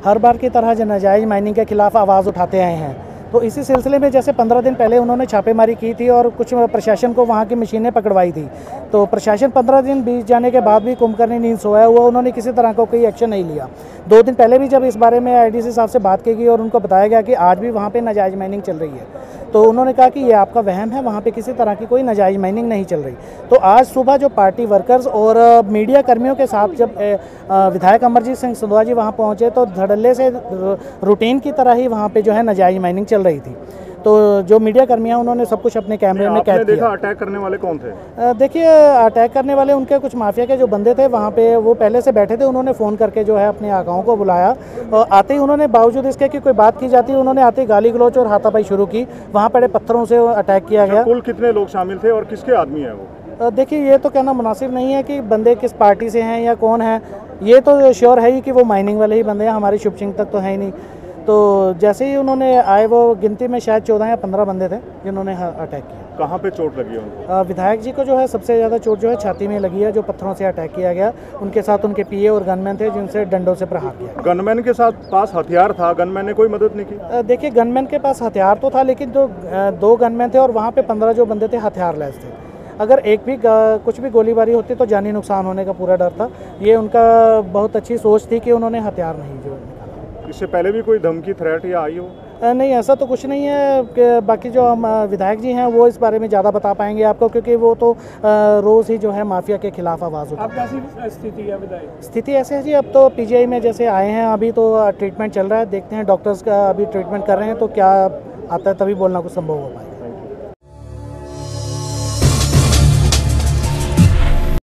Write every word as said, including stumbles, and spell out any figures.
हर बार की तरह जो नाजायज़ माइनिंग के खिलाफ आवाज़ उठाते आए हैं। तो इसी सिलसिले में जैसे पंद्रह दिन पहले उन्होंने छापेमारी की थी और कुछ प्रशासन को वहाँ की मशीनें पकड़वाई थी। तो प्रशासन पंद्रह दिन बीत जाने के बाद भी कुंभकर्णी नींद सोया हुआ, उन्होंने किसी तरह का कोई एक्शन नहीं लिया। दो दिन पहले भी जब इस बारे में आईडीसी साहब से बात की गई और उनको बताया गया कि आज भी वहाँ पे नाजायज़ माइनिंग चल रही है, तो उन्होंने कहा कि ये आपका वहम है, वहाँ पे किसी तरह की कोई नाजायज़ माइनिंग नहीं चल रही। तो आज सुबह जो पार्टी वर्कर्स और मीडिया कर्मियों के साथ जब विधायक अमरजीत सिंह संधवा जी वहाँ पहुँचे तो धड़ल्ले से रूटीन की तरह ही वहाँ पे जो है नाजायज़ माइनिंग चल रही थी। तो जो मीडिया कर्मियाँ उन्होंने सब कुछ अपने कैमरे में कैद किया। देखा अटैक करने वाले कौन थे? देखिए, अटैक करने वाले उनके कुछ माफिया के जो बंदे थे वहाँ पे, वो पहले से बैठे थे। उन्होंने फ़ोन करके जो है अपने आकाओं को बुलाया और आते ही उन्होंने, बावजूद इसके कि कोई बात की जाती, उन्होंने आते ही गाली गलौच और हाथापाई शुरू की। वहाँ पड़े पत्थरों से अटैक किया गया। कुल कितने लोग शामिल थे और किसके आदमी है वो? देखिए, ये तो कहना मुनासिब नहीं है कि बंदे किस पार्टी से हैं या कौन है। ये तो श्योर है ही कि वो माइनिंग वाले ही बंदे हैं, हमारी शुभ सिंह तक तो है ही नहीं। तो जैसे ही उन्होंने आए, वो गिनती में शायद चौदह या पंद्रह बंदे थे जिन्होंने अटैक किया। कहाँ पे चोट लगी है उनको? विधायक जी को जो है सबसे ज़्यादा चोट जो है छाती में लगी है, जो पत्थरों से अटैक किया गया। उनके साथ उनके पीए और गनमैन थे जिनसे डंडों से प्रहार किया। गनमैन के साथ पास हथियार था, गनमैन ने कोई मदद नहीं की? देखिए, गनमैन के पास हथियार तो था, लेकिन जो दो गनमैन थे और वहाँ पे पंद्रह जो बंदे थे हथियार लैस थे। अगर एक भी कुछ भी गोलीबारी होती तो जानी नुकसान होने का पूरा डर था। ये उनका बहुत अच्छी सोच थी कि उन्होंने हथियार नहीं जो निकाला। इससे पहले भी कोई धमकी, थ्रेट या आई हो? नहीं, ऐसा तो कुछ नहीं है कि बाकी जो हम विधायक जी हैं वो इस बारे में ज़्यादा बता पाएंगे आपको, क्योंकि वो तो रोज़ ही जो है माफिया के खिलाफ आवाज़ उठाते हैं। अब कैसी स्थिति है विधायक? स्थिति ऐसे है जी, अब तो पीजीआई में जैसे आए हैं, अभी तो ट्रीटमेंट चल रहा है। देखते हैं, डॉक्टर्स का अभी ट्रीटमेंट कर रहे हैं, तो क्या आता है तभी बोलना कुछ संभव हो पाए।